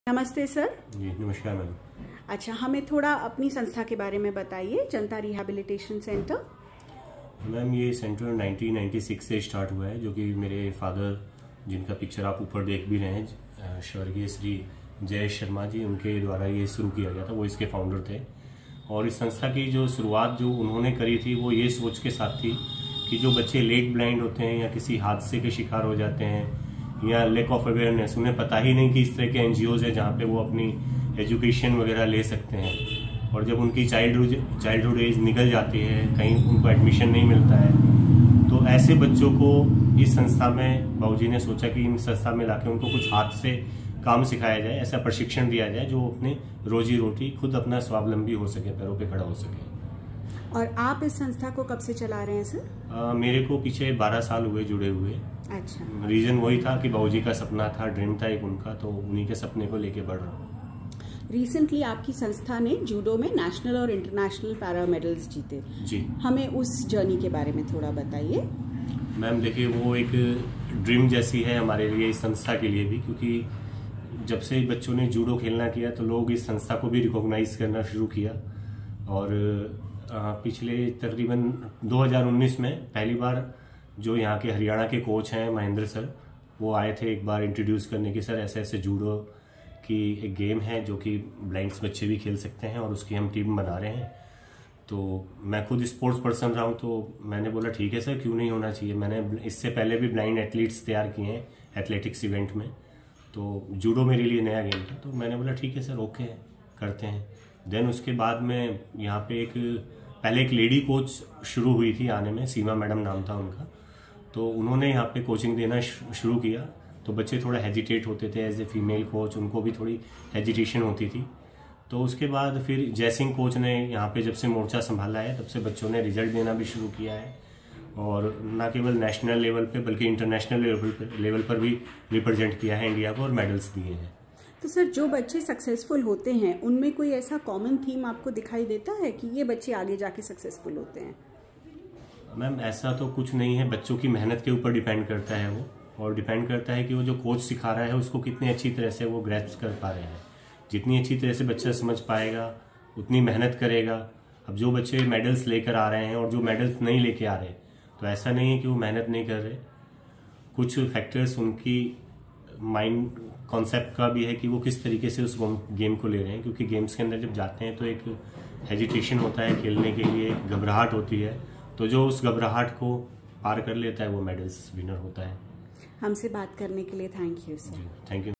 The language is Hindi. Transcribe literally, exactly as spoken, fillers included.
नमस्ते सर। जी नमस्कार मैम। अच्छा, हमें थोड़ा अपनी संस्था के बारे में बताइए। Janata rehabilitation centre. मैम ये सेंटर नाइनटीन नाइंटी सिक्स से स्टार्ट हुआ है, जो कि मेरे फादर, जिनका पिक्चर आप ऊपर देख भी रहे हैं, स्वर्गीय श्री जय शर्मा जी, उनके द्वारा ये शुरू किया गया था। वो इसके फाउंडर थे और इस संस्था की जो शुरुआत जो उन्होंने करी थी वो ये सोच के साथ थी कि जो बच्चे लेग ब्लाइंड होते हैं या किसी हादसे के शिकार हो जाते हैं या लैक ऑफ अवेयरनेस, उन्हें पता ही नहीं कि इस तरह के एनजीओज है जहाँ पे वो अपनी एजुकेशन वगैरह ले सकते हैं, और जब उनकी चाइल्डहुड चाइल्डहुड एज निकल जाती है, कहीं उनको एडमिशन नहीं मिलता है, तो ऐसे बच्चों को इस संस्था में बाबूजी ने सोचा कि इन संस्था में लाके उनको कुछ हाथ से काम सिखाया जाए, ऐसा प्रशिक्षण दिया जाए जो अपनी रोजी रोटी खुद अपना स्वावलंबी हो सके, पैरों पे खड़ा हो सके। और आप इस संस्था को कब से चला रहे हैं सर? आ, मेरे को पीछे बारह साल हुए जुड़े हुए। अच्छा। रीजन वही था कि बाबूजी का सपना था, ड्रीम था एक उनका, तो उन्हीं के सपने को लेके बढ़ रहा हूँ। रिसेंटली आपकी संस्था ने जूडो में नेशनल और इंटरनेशनल पैरा मेडल्स जीते। जी, हमें उस जर्नी के बारे में थोड़ा बताइए। मैम देखिए, वो एक ड्रीम जैसी है हमारे लिए, इस संस्था के लिए भी, क्योंकि जब से बच्चों ने जूडो खेलना किया तो लोग इस संस्था को भी रिकॉग्नाइज करना शुरू किया। और पिछले तकरीबन दो हज़ार उन्नीस में पहली बार जो यहाँ के हरियाणा के कोच हैं महेंद्र सर, वो आए थे एक बार इंट्रोड्यूस करने की, सर ऐसे ऐसे जूडो की एक गेम है जो कि ब्लाइंड्स बच्चे भी खेल सकते हैं और उसकी हम टीम बना रहे हैं। तो मैं खुद स्पोर्ट्स पर्सन रहा हूँ, तो मैंने बोला ठीक है सर, क्यों नहीं होना चाहिए। मैंने इससे पहले भी ब्लाइंड एथलीट्स तैयार किए हैं एथलेटिक्स इवेंट में, तो जूडो मेरे लिए नया गेम था, तो मैंने बोला ठीक है सर, ओके करते हैं। देन उसके बाद में यहाँ पे एक पहले एक लेडी कोच शुरू हुई थी आने में, सीमा मैडम नाम था उनका, तो उन्होंने यहाँ पे कोचिंग देना शुरू किया। तो बच्चे थोड़ा हेजिटेट होते थे एज ए फीमेल कोच, उनको भी थोड़ी हेजिटेशन होती थी। तो उसके बाद फिर जयसिंह कोच ने यहाँ पे जब से मोर्चा संभाला है, तब से बच्चों ने रिजल्ट देना भी शुरू किया है, और न केवल नेशनल लेवल पे बल्कि इंटरनेशनल लेवल पर लेवल पर भी रिप्रेजेंट किया है इंडिया को और मेडल्स दिए हैं। तो सर, जो बच्चे सक्सेसफुल होते हैं उनमें कोई ऐसा कॉमन थीम आपको दिखाई देता है कि ये बच्चे आगे जाके सक्सेसफुल होते हैं? मैम ऐसा तो कुछ नहीं है, बच्चों की मेहनत के ऊपर डिपेंड करता है वो, और डिपेंड करता है कि वो जो कोच सिखा रहा है उसको कितनी अच्छी तरह से वो ग्रैस्प कर पा रहे हैं। जितनी अच्छी तरह से बच्चा समझ पाएगा उतनी मेहनत करेगा। अब जो बच्चे मेडल्स लेकर आ रहे हैं और जो मेडल्स नहीं लेके आ रहे, तो ऐसा नहीं है कि वो मेहनत नहीं कर रहे। कुछ फैक्टर्स उनकी माइंड कॉन्सेप्ट का भी है कि वो किस तरीके से उस गेम को ले रहे हैं, क्योंकि गेम्स के अंदर जब जाते हैं तो एक हेजिटेशन होता है खेलने के लिए, एक घबराहट होती है, तो जो उस घबराहट को पार कर लेता है वो मेडल्स विनर होता है। हमसे बात करने के लिए thank you sir. Thank you.